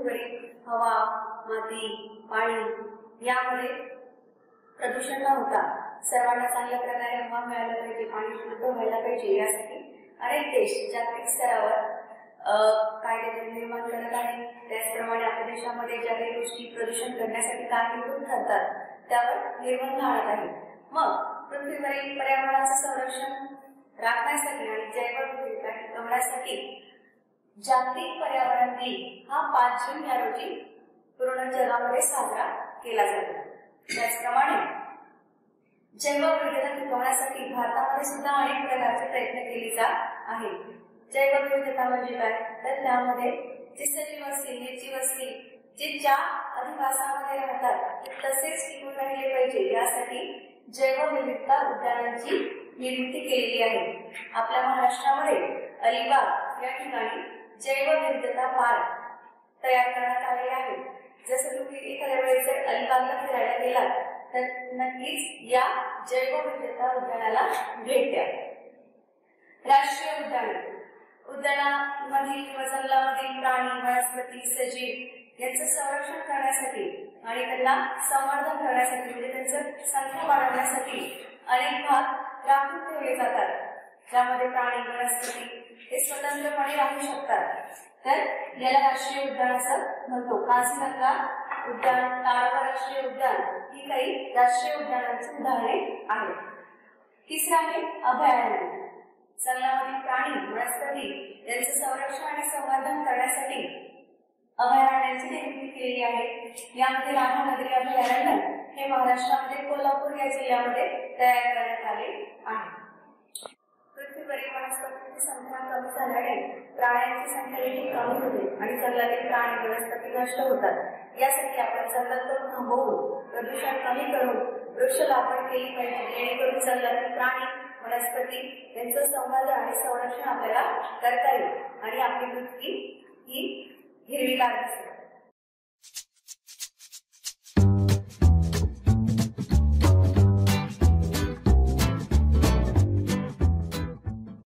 पृथ्वीवरील हवा, माती, पाणी यामुळे प्रदूषण न होता सर्वांना चांगल्या प्रकारे हवा मिळायला पाहिजे, पाणी शुद्ध व्हायला पाहिजे यासाठी अनेक देश जागतिक स्तरावर कायदे निर्माण करत आहेत. त्याचप्रमाणे आपल्या देशामध्ये ज्या काही गोष्टी प्रदूषण करण्यासाठी कारणीभूत ठरतात त्यावर निर्बंध आणत आहेत. मग पृथ्वीवरील पर्यावरणाचं संरक्षण राखण्यासाठी आणि जैवविविधता टिकवण्यासाठी जागतिक पर्यावरण दिन हा 5 जून या रोजी पूर्ण जगामध्ये साजरा केला जातो. त्याचप्रमाणे जैवविविधता टिकवण्यासाठी भारतामध्ये सुद्धा अनेक प्रकारचे प्रयत्न केले जात आहेत. जैवविविधता म्हणजे काय, तर त्यामध्ये जे सजीव असतील, निर्जीव असतील, जे ज्या अधिवासामध्ये राहतात ते तसेच टिकून राहिले पाहिजे यासाठी जैवविविधता उद्यानांची निर्मिती केलेली आहे. आपल्या महाराष्ट्रामध्ये अलिबाग या ठिकाणी जैवविविधता पार्क तयार करण्यात आलेले आहे. जसं तुम्ही एखाद्या वेळेस जर अलिबागला फिरायला गेलात तर नक्कीच या जैवविविधता उद्यानाला भेट द्या. राष्ट्रीय उद्यानामधील किंवा जंगलामधील प्राणी, वनस्पती, सजीव यांचं संरक्षण करण्यासाठी आणि त्यांना संवर्धन करण्यासाठी म्हणजे त्यांचं संख्या वाढवण्यासाठी अनेक भाग राखून ठेवले जातात, ज्यामध्ये प्राणी, वनस्पती हे स्वतंत्रपणे राहू शकतात. तर याला राष्ट्रीय उद्यान असं म्हणतो. काझीरंगा उद्यान, ताडोबा राष्ट्रीय उद्यान ही काही राष्ट्रीय उद्यानांची उदाहरणे आहेत. तिसरं आहे अभयारण्य. जंगलामधील प्राणी, वनस्पती यांचं संरक्षण आणि संवर्धन करण्यासाठी अभयारण्यांची निर्मिती केलेली आहे. यामध्ये राधानगरी अभयारण्य हे महाराष्ट्रामध्ये कोल्हापूर या जिल्ह्यामध्ये तयार करण्यात आले आहे. पृथ्वीवरील वनस्पतींची संख्या कमी झाल्याने प्राण्यांची संख्या देखील कमी होते आणि जंगलातील प्राणी, वनस्पती नष्ट होतात. यासाठी आपण जंगलतोड थांबवून प्रदूषण कमी करून वृक्ष लागवड केली पाहिजे, जेणेकरून जंगलातील प्राणी, वनस्पती यांचं संवर्धन आणि संरक्षण आपल्याला करता येईल आणि आपली पृथ्वी ही हिरवीगार दिसेल.